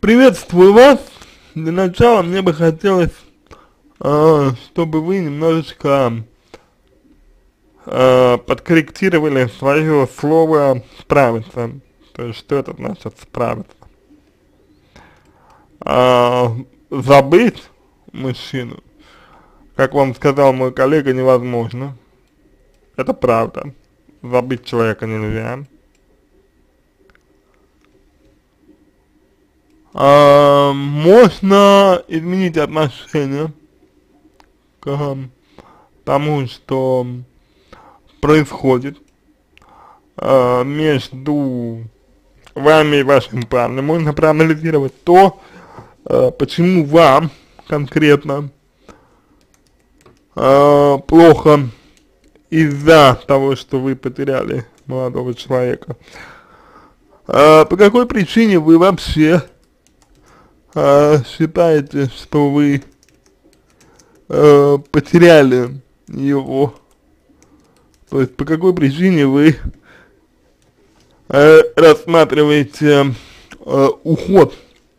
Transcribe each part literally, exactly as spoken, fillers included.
Приветствую вас. Для начала мне бы хотелось, э, чтобы вы немножечко э, подкорректировали свое слово «справиться». То есть, что это значит «справиться»? А, забыть мужчину, как вам сказал мой коллега, невозможно. Это правда. Забыть человека нельзя. А, можно изменить отношение к тому, что происходит а, между вами и вашим парнем. Можно проанализировать то, а, почему вам конкретно а, плохо из-за того, что вы потеряли молодого человека. А, по какой причине вы вообще а, считаете, что вы а, потеряли его? То есть по какой причине вы а, рассматриваете а, уход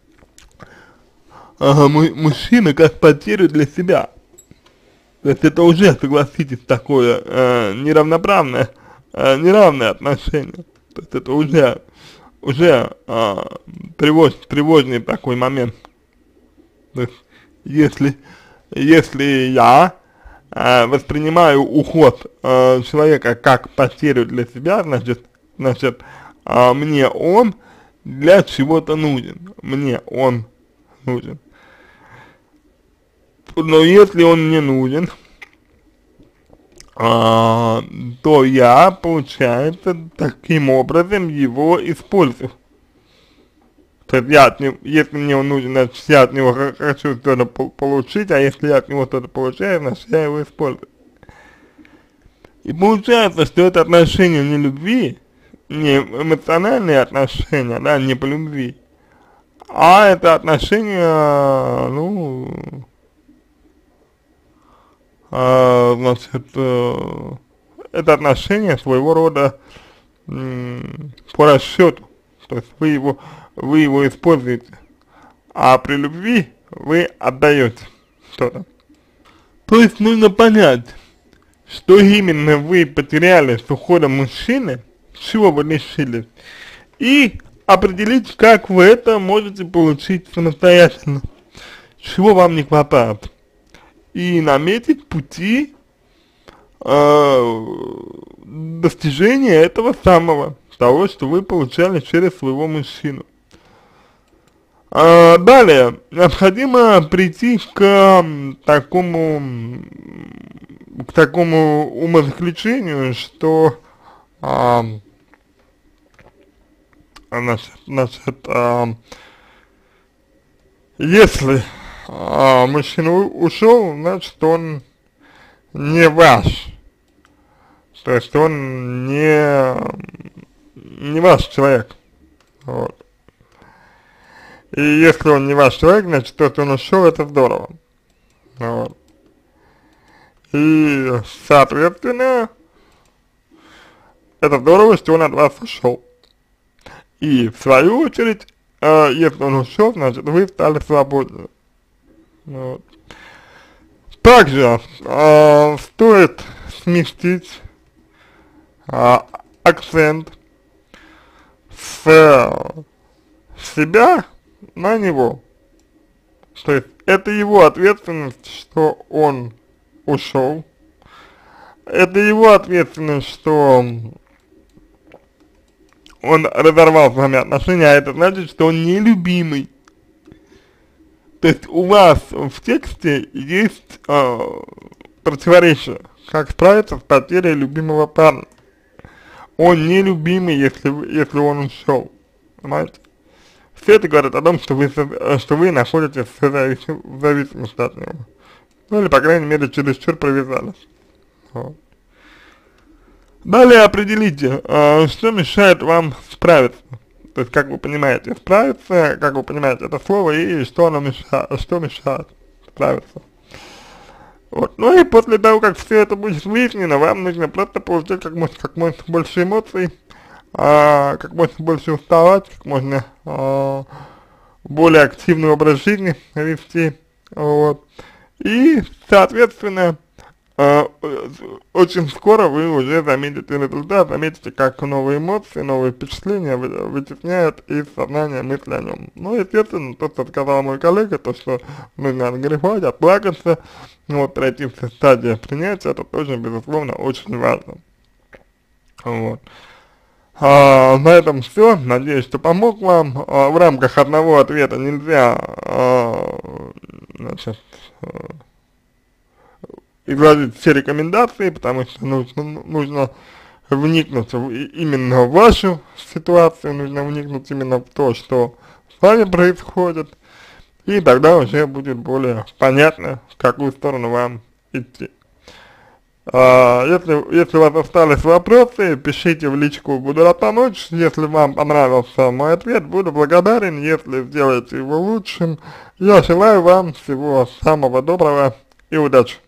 а, мужчины как потерю для себя? То есть это уже, согласитесь, такое э, неравноправное, э, неравное отношение. То есть это уже, уже э, тревож, тревожный такой момент. То есть если, если я э, воспринимаю уход э, человека как потерю для себя, значит, значит э, мне он для чего-то нужен. Мне он нужен. Но если он не нужен, а, то я, получается, таким образом его использую. То есть я от него, если мне он нужен, значит я от него хочу что-то получить, а если я от него что-то получаю, значит я его использую. И получается, что это отношения не любви, не эмоциональные отношения, да, не по любви, а это отношения, ну... А, значит, э, это отношение своего рода по расчету, то есть вы его, вы его используете, а при любви вы отдаете что-то. То есть нужно понять, что именно вы потеряли с уходом мужчины, чего вы лишились, и определить, как вы это можете получить самостоятельно, чего вам не хватает. И наметить пути э, достижения этого самого, того, что вы получали через своего мужчину. А, далее, необходимо прийти к э, такому, к такому умозаключению, что э, значит, значит э, если а мужчина ушел, значит он не ваш, то есть он не, не ваш человек, вот. И если он не ваш человек, значит то, что он ушел, это здорово, вот. И соответственно это здорово, что он от вас ушел. И в свою очередь, э, если он ушел, значит вы стали свободны. Вот. Также э, стоит сместить э, акцент с э, себя на него. То есть это его ответственность, что он ушел. Это его ответственность, что он разорвал с вами отношения, а это значит, что он нелюбимый. То есть у вас в тексте есть э, противоречие, как справиться с потерей любимого парня. Он нелюбимый, если, если он ушел, понимаете? Все это говорит о том, что вы, что вы находитесь в зависимости от него. Ну или, по крайней мере, чересчур привязались. Вот. Далее определите, э, что мешает вам справиться. То есть, как вы понимаете, справиться, как вы понимаете это слово, и что оно мешает, что мешает справиться. Вот. Ну и после того, как все это будет выяснено, вам нужно просто получить как можно, как можно больше эмоций, а, как можно больше уставать, как можно а, более активный образ жизни вести, вот, и, соответственно, э, очень скоро вы уже заметите результат, заметите, как новые эмоции, новые впечатления вы, вытесняют из сознания мысли о нем. Ну, естественно, то, что сказал мой коллега, то, что нужно отгребать, отплакаться, вот, пройти все стадии принятия, это тоже, безусловно, очень важно. Вот. А, на этом все. Надеюсь, что помог вам. А, в рамках одного ответа нельзя а, значит, а, изложить все рекомендации, потому что нужно, нужно вникнуть в, именно в вашу ситуацию, нужно вникнуть именно в то, что с вами происходит, и тогда уже будет более понятно, в какую сторону вам идти. А, если, если у вас остались вопросы, пишите в личку, буду рад помочь. Если вам понравился мой ответ, буду благодарен, если сделаете его лучшим. Я желаю вам всего самого доброго и удачи.